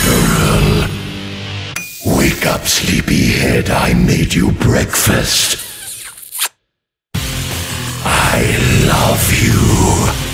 literal. Wake up, sleepyhead, I made you breakfast. I love you.